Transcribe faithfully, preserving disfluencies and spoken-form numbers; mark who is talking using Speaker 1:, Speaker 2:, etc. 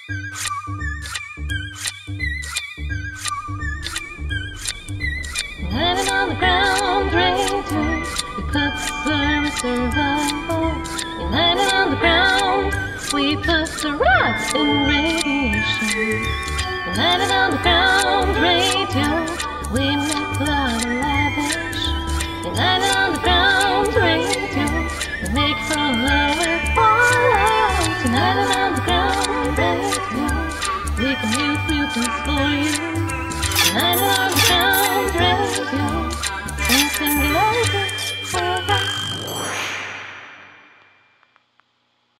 Speaker 1: Landing on the ground, radio, we put the service survival. Landing on the ground, we put the rocks in radiation. Landing on the ground, radio, we make love lavish. Landing on the ground, radio, we make for lower fallout. Landing on the ground, radio, we can use mutants for you. Landing on the ground, radio, in singularity, we're